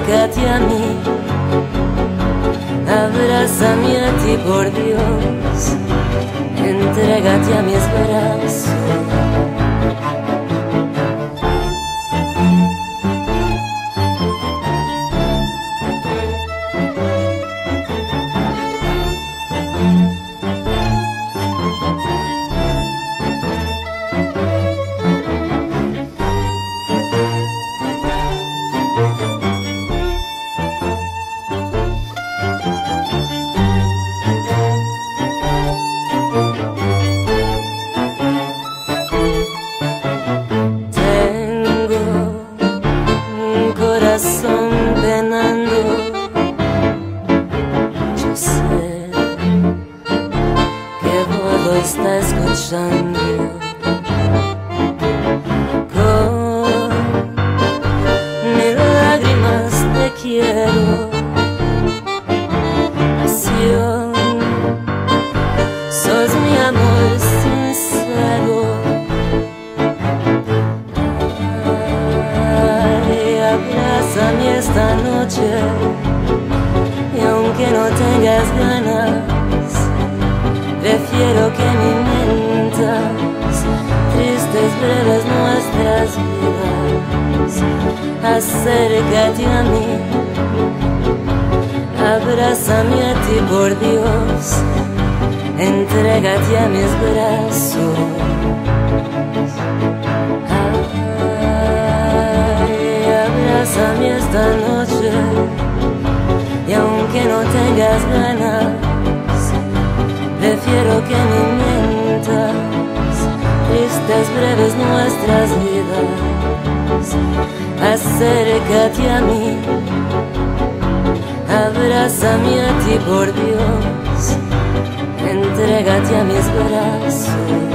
acércate a mí, abrázame a ti, por Dios, entrégate a mis brazos. Penando, yo sé que vos lo estás escuchando. Con mis lágrimas te quiero, pasión, sos mi amor sincero. Abrázame esta noche, y aunque no tengas ganas, prefiero que me mientas tristes, breves nuestras vidas. Acércate a mí, abrázame a ti, por Dios, entrégate a mis brazos. Abrázame esta noche, y aunque no tengas ganas, prefiero que me mientas tristes, breves nuestras vidas. Acércate a mí, abrázame a ti, por Dios, entrégate a mis brazos.